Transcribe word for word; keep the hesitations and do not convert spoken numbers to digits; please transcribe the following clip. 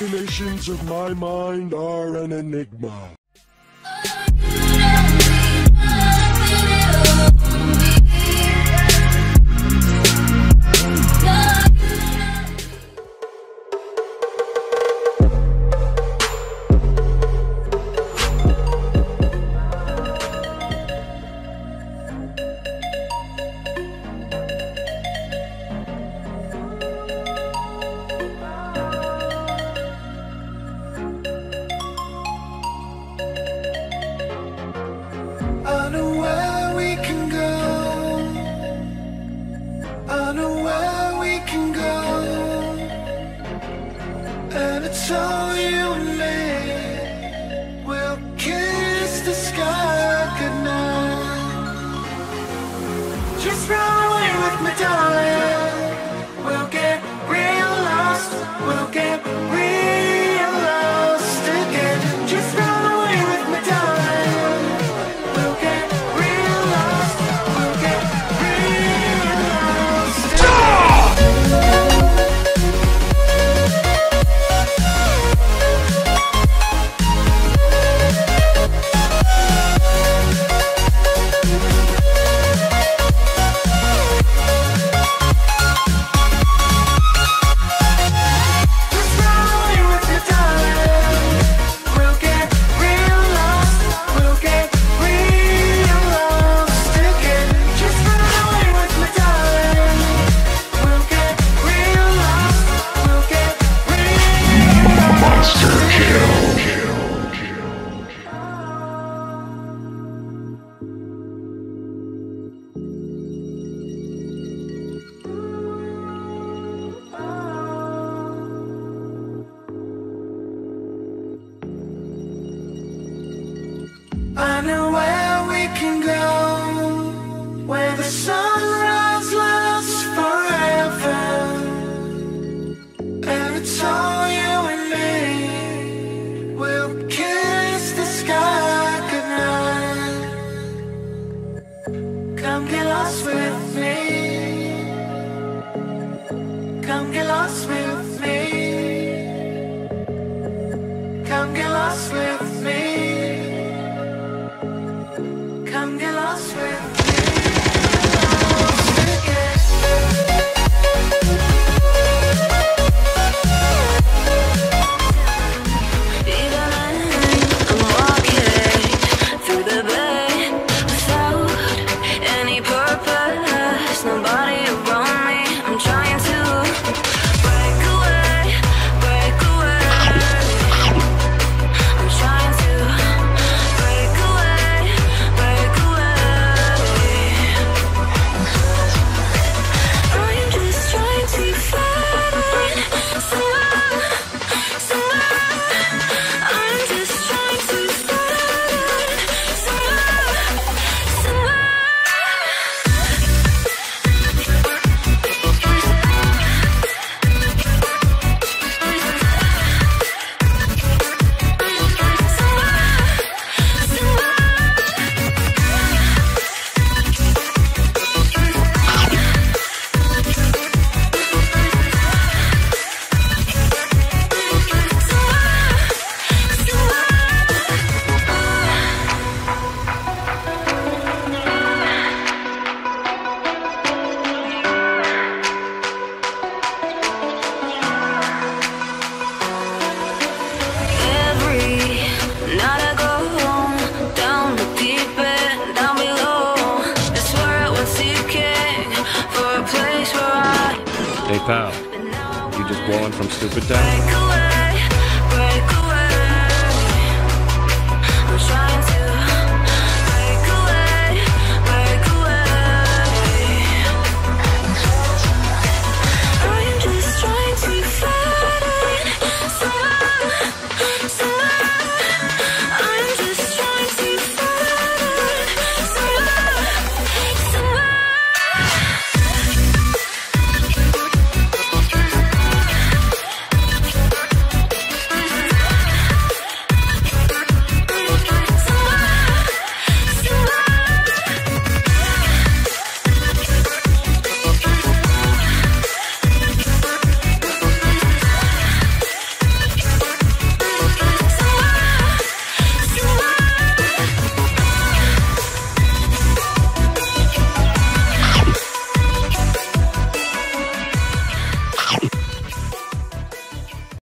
machinations of my mind are an enigma. I know where we can go. I know where we can go. And it's all you and me. We'll kiss the sky goodnight. Just run away with me, darling. We'll get real lost. We'll get real lost again. Just run away with me, darling. We'll get real lost. We'll get real lost. Just run away with me, darling. We'll get real lost. We'll get real lost again. Just run away with me, darling. We'll get real lost. We'll get real lost. Monster kill. I know where we can go, where the sunrise lasts forever, and it's all you and me. We'll kiss the sky goodnight. Come get lost with me. Come get lost with me. Come get lost with me. Come get lost with me. Lost again. I'm walking through the bay without any purpose, nobody around me. I'm trying to break away, break away. I'm trying to break away, break away. I'm just trying to find somewhere, somewhere. I'm just trying to find somewhere, somewhere. Every night I go home, down the deep end, down below. It's where I went seeking for a place where I Hey pal, but now I you just wanna blowing from stupid town? break away.